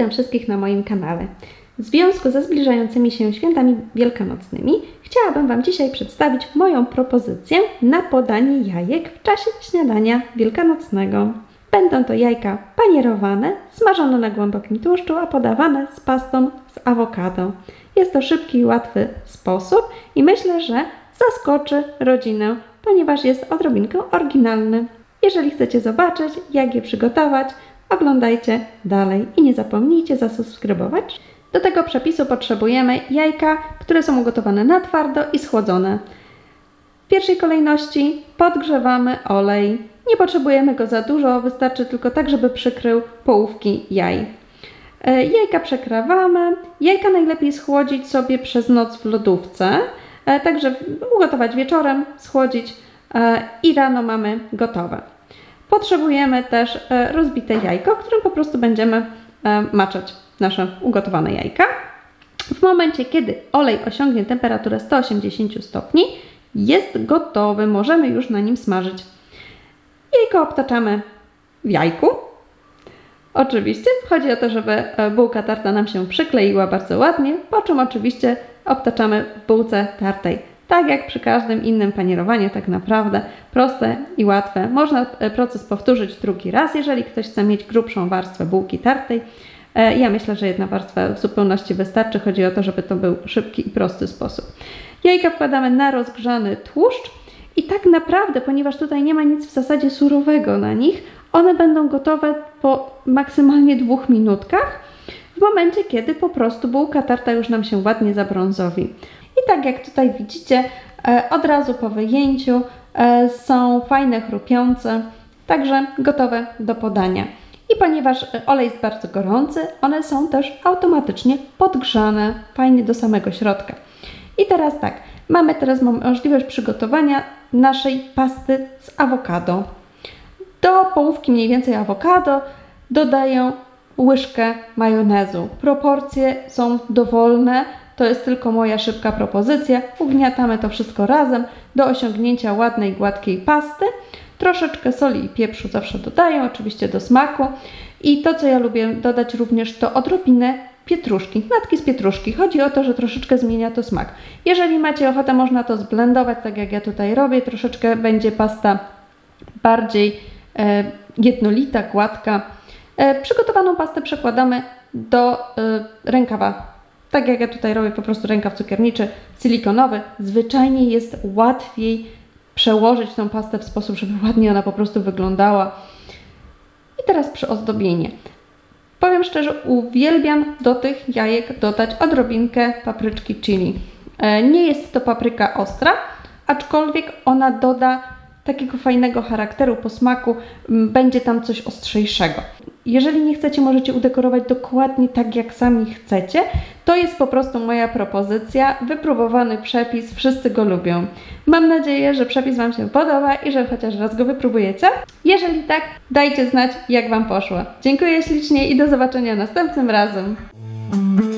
Witam wszystkich na moim kanale. W związku ze zbliżającymi się świętami wielkanocnymi chciałabym Wam dzisiaj przedstawić moją propozycję na podanie jajek w czasie śniadania wielkanocnego. Będą to jajka panierowane, smażone na głębokim tłuszczu, a podawane z pastą z awokado. Jest to szybki i łatwy sposób i myślę, że zaskoczy rodzinę, ponieważ jest odrobinkę oryginalny. Jeżeli chcecie zobaczyć, jak je przygotować, oglądajcie dalej i nie zapomnijcie zasubskrybować. Do tego przepisu potrzebujemy jajka, które są ugotowane na twardo i schłodzone. W pierwszej kolejności podgrzewamy olej. Nie potrzebujemy go za dużo, wystarczy tylko tak, żeby przykrył połówki jaj. Jajka przekrawamy. Jajka najlepiej schłodzić sobie przez noc w lodówce, także ugotować wieczorem, schłodzić i rano mamy gotowe. Potrzebujemy też rozbite jajko, w którym po prostu będziemy maczać nasze ugotowane jajka. W momencie, kiedy olej osiągnie temperaturę 180 stopni, jest gotowy, możemy już na nim smażyć. Jajko obtaczamy w jajku. Oczywiście chodzi o to, żeby bułka tarta nam się przykleiła bardzo ładnie, po czym oczywiście obtaczamy w bułce tartej. Tak jak przy każdym innym panierowaniu, tak naprawdę proste i łatwe. Można proces powtórzyć drugi raz, jeżeli ktoś chce mieć grubszą warstwę bułki tartej. Ja myślę, że jedna warstwa w zupełności wystarczy. Chodzi o to, żeby to był szybki i prosty sposób. Jajka wkładamy na rozgrzany tłuszcz i tak naprawdę, ponieważ tutaj nie ma nic w zasadzie surowego na nich, one będą gotowe po maksymalnie 2 minutkach, w momencie, kiedy po prostu bułka tarta już nam się ładnie zabrązowi. I tak jak tutaj widzicie, od razu po wyjęciu są fajne, chrupiące, także gotowe do podania. I ponieważ olej jest bardzo gorący, one są też automatycznie podgrzane fajnie do samego środka. I teraz tak, mamy teraz możliwość przygotowania naszej pasty z awokado. Do połówki mniej więcej awokado dodaję łyżkę majonezu. Proporcje są dowolne. To jest tylko moja szybka propozycja. Ugniatamy to wszystko razem do osiągnięcia ładnej, gładkiej pasty. Troszeczkę soli i pieprzu zawsze dodaję, oczywiście do smaku. I to, co ja lubię dodać również, to odrobinę pietruszki, natki z pietruszki. Chodzi o to, że troszeczkę zmienia to smak. Jeżeli macie ochotę, można to zblendować, tak jak ja tutaj robię. Troszeczkę będzie pasta bardziej jednolita, gładka. Przygotowaną pastę przekładamy do rękawa. Tak jak ja tutaj robię, po prostu rękaw cukierniczy, silikonowy. Zwyczajnie jest łatwiej przełożyć tą pastę w sposób, żeby ładnie ona po prostu wyglądała. I teraz przyozdobienie. Powiem szczerze, uwielbiam do tych jajek dodać odrobinkę papryczki chili. Nie jest to papryka ostra, aczkolwiek ona doda takiego fajnego charakteru, posmaku, będzie tam coś ostrzejszego. Jeżeli nie chcecie, możecie udekorować dokładnie tak, jak sami chcecie. To jest po prostu moja propozycja, wypróbowany przepis, wszyscy go lubią. Mam nadzieję, że przepis Wam się podoba i że chociaż raz go wypróbujecie. Jeżeli tak, dajcie znać, jak Wam poszło. Dziękuję ślicznie i do zobaczenia następnym razem.